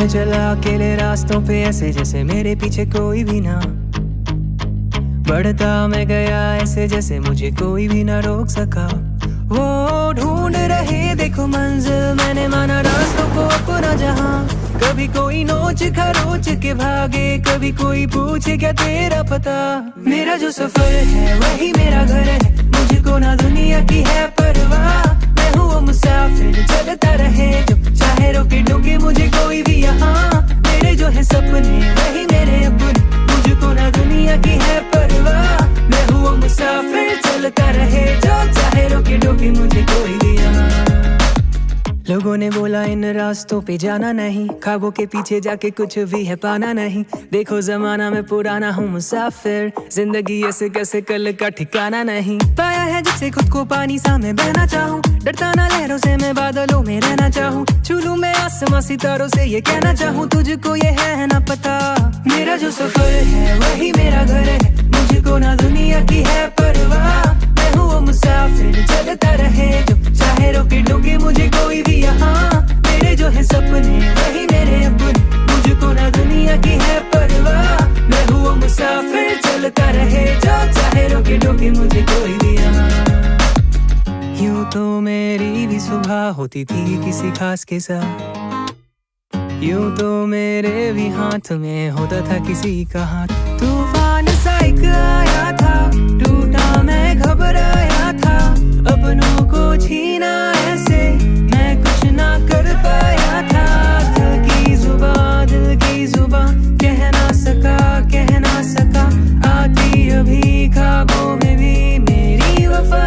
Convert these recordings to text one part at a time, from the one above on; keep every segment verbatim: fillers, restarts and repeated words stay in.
चला अकेले रास्तों पे ऐसे जैसे मेरे पीछे कोई भी ना। बढ़ता मैं गया ऐसे जैसे मुझे कोई भी ना रोक सका। वो ढूंढ रहे देखो मंजिल, मैंने माना रास्तों को अपना जहां। कभी कोई नोच खरोच के भागे, कभी कोई पूछे क्या तेरा पता। मेरा जो सफर है वही मेरा घर है, मुझको ना दुनिया की है परवाह। मैं हूँ वो मुसाफिर चलता रहे जो चाहे रोके टोके मुझे कोई भी यहाँ। मेरे जो है सपने वही मेरे अपने, मुझको ना दुनिया की है परवाह। मैं हूँ वो मुसाफिर चलता रहे जो चाहे रोके टोके मुझे कोई भी यहाँ। लोगों ने बोला इन रास्तों पे जाना नहीं, ख्वाबों के पीछे जाके कुछ भी है पाना नहीं। देखो जमाना में पुराना हूँ मुसाफिर, जिंदगी ऐसे कैसे कल का ठिकाना नहीं। पाया है जिससे खुद को पानी सा मैं बहना चाहूँ, डरता ना लहरों से मैं बादलों में रहना चाहूँ। छू लूं मैं आसमां सितारों से ये कहना चाहूँ, तुझको ये है ना पता। मेरा जो सफर है वही मेरा घर है, मुझको ना दुनिया की है परवाह। मैं हूँ वो मुसाफिर चलता रहे जो चाहे रोके टोके मुझे कोई भी यहाँ। मेरे जो है सपने वही मेरे अपने, मुझको ना दुनिया की है परवाह। मैं हूँ वो मुसाफिर चलता रहे जो चाहे रोके टोके मुझे कोई भी यहाँ। यूं तो मेरी भी सुबह होती थी किसी खास के साथ, यूं तो मेरे भी हाथ में होता था किसी का हाथ। तूफान सा एक आया था, टूटा मैं घबराया था। अपनों को छीना ऐसे मैं कुछ ना कर पाया था। दिल की जुबान दिल की जुबान कह ना सका कह ना सका। आती अभी ख्वाबों में भी मेरी वफा।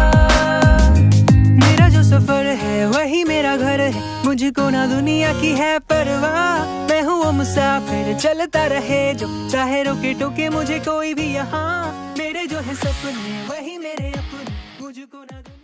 मेरा जो सफर है वही मेरा घर है, मुझको ना दुनिया की है परवाह। मैं हूँ वो मुसाफिर चलता रहे जो चाहे रोके टोके मुझे कोई भी यहाँ। मेरे जो है सपने वही मेरे अपने, मुझको ना